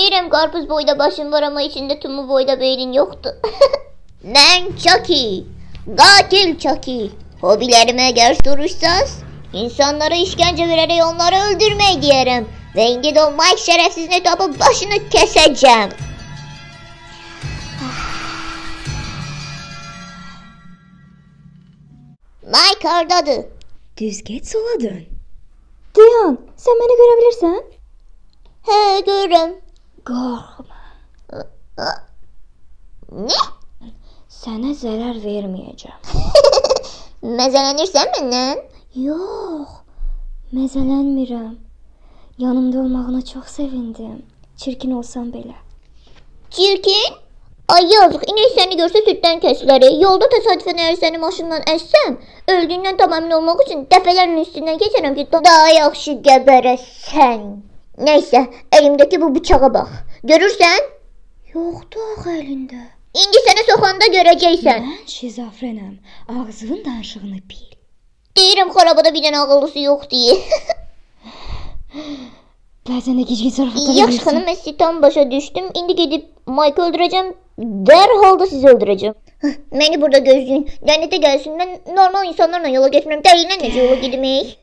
Bilirəm, qarpız boyda başın var, amma içində tumu boyda beynin yoxdur. Mən Chucky, qatil Chucky. Hobilərime eğer soruşsanız, insanlara işkence vererek onları öldürmeyi diyerim. Ve indi de o Mike şerefsizini tapıp başını keseceğim. Mike oradadır. Düz get, sola dön. Dayan, sen beni görebilirsen. He, görürüm. Korkma. Ne? Sana zarar vermeyeceğim. Mezelenirsen benden. Yok, mezelenmirəm. Yanımda olmağına çok sevindim. Çirkin olsam belə. Çirkin? Ay yazık, inek seni görse sütten kesilir. Yolda tesadüfen eğer seni maşından essem, öldüğünden tam emin olmak için defelerin üstünden geçerim ki daha yaxşı geberesen. Neyse, elimdeki bu bıçağa bak. Görürsen? Yoktu ağa elində. İndi seni sokanda göreceksen. Mən şizofrenəm. Ağzının danışığını bil. Deyirəm xarabada bir dənə ağıllısı yok diye. Bəzən də gic-gic zarafatlar Yaxşı xanım, mən sizi tam başa düştüm. İndi gidip Mike'ı öldüreceğim. Derhal da sizi öldüreceğim. Beni burada gözləyin. Lənətə gəlsin, mən normal insanlarla yola getmirəm. Dəlilən necə yola gitmək?